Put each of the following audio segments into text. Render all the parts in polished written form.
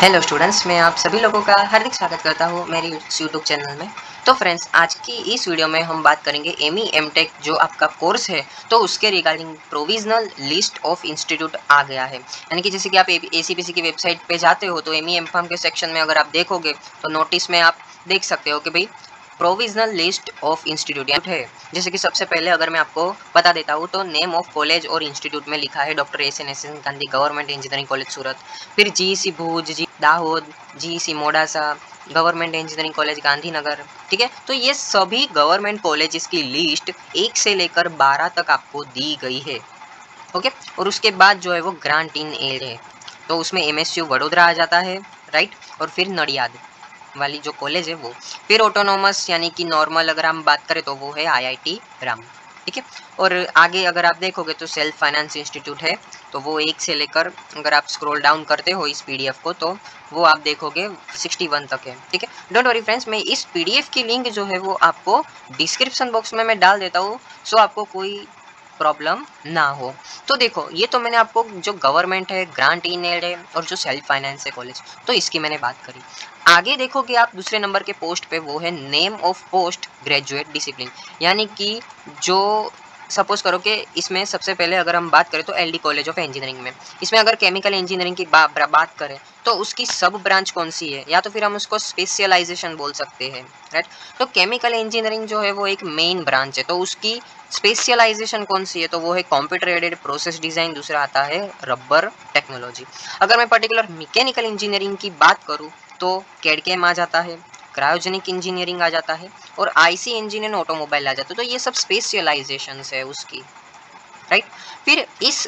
Hello students, मैं आप सभी लोगों का हार्दिक स्वागत करता हूँ मेरे यूट्यूब चैनल में। तो फ्रेंड्स, आज की इस वीडियो में हम बात करेंगे एमई एमटेक जो आपका कोर्स है, तो उसके regarding provisional list of institute आ गया है। यानी कि जैसे कि आप एसीपीसी की वेबसाइट पे जाते हो तो एमई एमफार्म के सेक्शन में अगर आप देखोगे तो नोटिस में आप देख सकते हो कि भाई प्रोविजनल लिस्ट ऑफ इंस्टीट्यूट है। जैसे कि सबसे पहले अगर मैं आपको बता देता हूँ तो नेम ऑफ कॉलेज और इंस्टीट्यूट में लिखा है doctor S N Gandhi government engineering college Surat. फिर GEC Bhuj, Dahod, GEC Modasa, government engineering college Gandhinagar. ठीक है, तो ये सभी गवर्नमेंट कॉलेजेस की लिस्ट 1 से लेकर 12 तक आपको दी गई है। ओके, और उसके बाद जो है वो ग्रांट इन एड है, तो उसमें एमएसयू वडोदरा आ जाता है, राइट। और फिर नडियाद वाली जो कॉलेज है वो, फिर ऑटोनोमस यानी कि नॉर्मल अगर हम बात करें तो वो है आईआईटी राम। ठीक है, और आगे अगर आप देखोगे तो सेल्फ फाइनेंस इंस्टीट्यूट है, तो वो 1 से लेकर अगर आप स्क्रॉल डाउन करते हो इस पीडीएफ को तो वो आप देखोगे 61 तक है। ठीक है, डोंट वरी फ्रेंड्स, मैं इस पीडीएफ की लिंक जो है वो आपको डिस्क्रिप्शन बॉक्स में मैं डाल देता हूँ, सो आपको कोई प्रॉब्लम ना हो। तो देखो, ये तो मैंने आपको जो गवर्नमेंट है, ग्रांट इन एड है और जो सेल्फ फाइनेंस है कॉलेज, तो इसकी मैंने बात करी। आगे देखोगे आप दूसरे नंबर के पोस्ट पे, वो है name of post graduate discipline. यानी कि जो सपोज करो कि इसमें सबसे पहले अगर हम बात करें तो एलडी कॉलेज ऑफ इंजीनियरिंग में, इसमें अगर केमिकल इंजीनियरिंग की बात करें तो उसकी सब ब्रांच कौन सी है, या तो फिर हम उसको स्पेशलाइजेशन बोल सकते हैं, राइट। तो केमिकल इंजीनियरिंग जो है वो एक मेन ब्रांच है, तो उसकी स्पेशलाइजेशन कौन सी है, तो वो है कंप्यूटर एडेड प्रोसेस डिजाइन, दूसरा आता है रबर टेक्नोलॉजी। अगर मैं पर्टिकुलर मैकेनिकल इंजीनियरिंग की बात करूं तो कैडकेम आ जाता है, क्रायोजेनिक इंजीनियरिंग आ जाता है और आईसी इंजन एंड ऑटोमोबाइल आ जाता है। तो ये सब स्पेशलाइजेशन है उसकी, राइट। फिर इस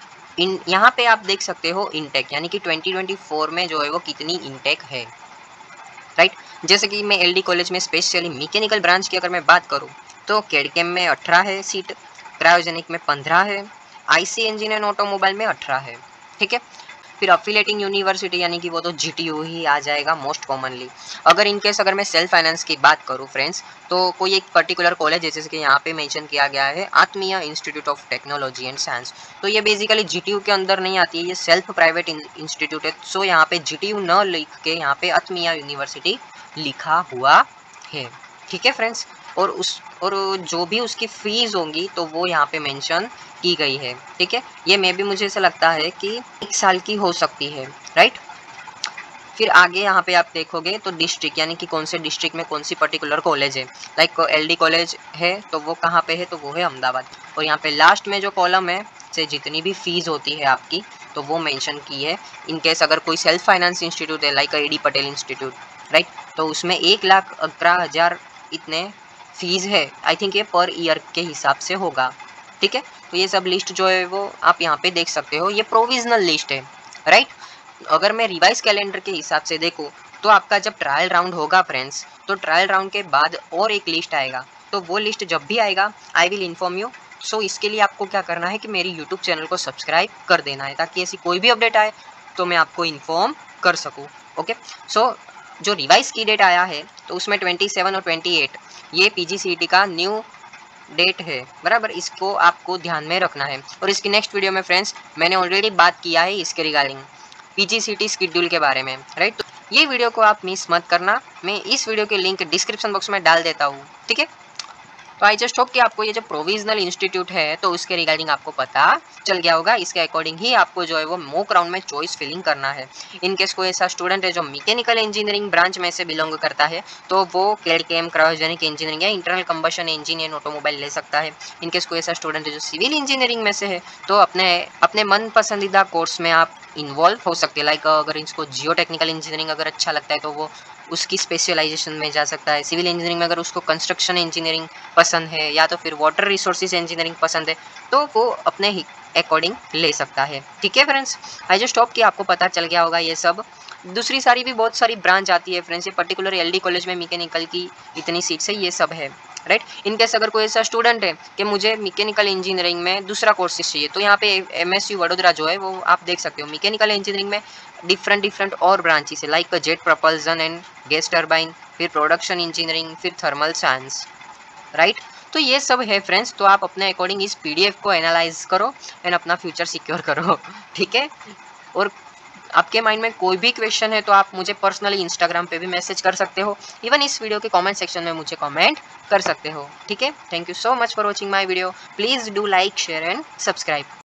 यहाँ पे आप देख सकते हो इनटेक, यानी कि 2024 में जो है वो कितनी इनटेक है, राइट। जैसे कि मैं एलडी कॉलेज में स्पेशली मैकेनिकल ब्रांच की अगर मैं बात करूँ तो कैडकेम में 18 है सीट, क्रायोजेनिक में 15 है, आईसी इंजन एंड ऑटोमोबाइल में 18 है। ठीक है, फिर अफिलेटिंग यूनिवर्सिटी यानी कि वो तो जीटीयू ही आ जाएगा मोस्ट कॉमनली। अगर इनकेस अगर मैं सेल्फ फाइनेंस की बात करूँ फ्रेंड्स, तो कोई एक पर्टिकुलर कॉलेज है, जैसे कि यहाँ पे मेंशन किया गया है Atmiya institute of technology and science, तो ये बेसिकली जीटीयू के अंदर नहीं आती है, ये सेल्फ प्राइवेट इंस्टीट्यूट है। सो यहाँ पे जीटीयू न लिख के यहाँ पे आत्मीय यूनिवर्सिटी लिखा हुआ है। ठीक है फ्रेंड्स, और जो भी उसकी फीस होंगी तो वो यहाँ पे मेंशन की गई है। ठीक है, ये मे भी मुझे ऐसा लगता है कि 1 साल की हो सकती है, राइट। फिर आगे यहाँ पे आप देखोगे तो डिस्ट्रिक्ट, यानी कि कौन से डिस्ट्रिक्ट में कौन सी पर्टिकुलर कॉलेज है, लाइक एलडी कॉलेज है तो वो कहाँ पे है, तो वो है अहमदाबाद। और यहाँ पे लास्ट में जो कॉलम है से जितनी भी फीस होती है आपकी, तो वो मेंशन की है। इनकेस अगर कोई सेल्फ फाइनेंस इंस्टीट्यूट है like A D Patel institute, right, तो उसमें 1,11,000 इतने फीस है। आई थिंक ये पर ईयर के हिसाब से होगा। ठीक है, तो ये सब लिस्ट जो है वो आप यहाँ पे देख सकते हो, ये प्रोविजनल लिस्ट है, राइट। अगर मैं रिवाइज कैलेंडर के हिसाब से देखूँ तो आपका जब ट्रायल राउंड होगा फ्रेंड्स, तो ट्रायल राउंड के बाद और एक लिस्ट आएगा, तो वो लिस्ट जब भी आएगा I will inform you. So इसके लिए आपको क्या करना है कि मेरी यूट्यूब चैनल को सब्सक्राइब कर देना है, ताकि ऐसी कोई भी अपडेट आए तो मैं आपको इन्फॉर्म कर सकूँ। ओके, सो जो रिवाइज की डेट आया है तो उसमें 27 और 28 ये पीजीसीईटी का न्यू डेट है, बराबर, इसको आपको ध्यान में रखना है। और इसकी नेक्स्ट वीडियो में फ्रेंड्स मैंने ऑलरेडी बात किया है इसके रिगार्डिंग पीजीसीटी शेड्यूल के बारे में, राइट। तो ये वीडियो को आप मिस मत करना, मैं इस वीडियो की लिंक डिस्क्रिप्शन बॉक्स में डाल देता हूँ। ठीक है, तो आई जस्ट होप कि आपको ये जो प्रोविजनल इंस्टीट्यूट है तो उसके रिगार्डिंग आपको पता चल गया होगा। इसके अकॉर्डिंग ही आपको जो है वो मॉक राउंड में चॉइस फिलिंग करना है। इनकेस कोई ऐसा स्टूडेंट है जो मैकेनिकल इंजीनियरिंग ब्रांच में से बिलोंग करता है तो वो कैडकेम, क्रायोजेनिक इंजीनियरिंग या internal combustion engine and automobile ले सकता है। इनकेस कोई ऐसा स्टूडेंट है जो सिविल इंजीनियरिंग में से है तो अपने अपने मन पसंदीदा कोर्स में आप इन्वॉल्व हो सकते हैं। लाइक अगर इसको जियो टेक्निकल इंजीनियरिंग अगर अच्छा लगता है तो वो उसकी स्पेशलाइजेशन में जा सकता है। सिविल इंजीनियरिंग में अगर उसको कंस्ट्रक्शन इंजीनियरिंग पसंद है या तो फिर वाटर रिसोर्सेज इंजीनियरिंग पसंद है तो वो अपने ही अकॉर्डिंग ले सकता है। ठीक है फ्रेंड्स, आई जस्ट होप कि आपको पता चल गया होगा ये सब। दूसरी सारी भी बहुत सारी ब्रांच आती है फ्रेंड्स, ये पर्टिकुलर एलडी कॉलेज में मैकेनिकल की इतनी सीट्स है, ये सब है, राइट। इनकेस अगर कोई ऐसा स्टूडेंट है कि मुझे मैकेनिकल इंजीनियरिंग में दूसरा कोर्सेज चाहिए तो यहाँ पे एमएसयू वडोदरा जो है वो आप देख सकते हो। मैकेनिकल इंजीनियरिंग में डिफरेंट और ब्रांचेस है, like jet propulsion and gas turbine, फिर प्रोडक्शन इंजीनियरिंग, फिर थर्मल साइंस, राइट। तो ये सब है फ्रेंड्स, तो आप अपने अकॉर्डिंग इस पीडीएफ को एनालाइज करो एंड अपना फ्यूचर सिक्योर करो। ठीक है, और आपके माइंड में कोई भी क्वेश्चन है तो आप मुझे पर्सनली इंस्टाग्राम पे भी मैसेज कर सकते हो, इवन इस वीडियो के कमेंट सेक्शन में मुझे कमेंट कर सकते हो। ठीक है, thank you so much for watching my video. Please do like, share and subscribe.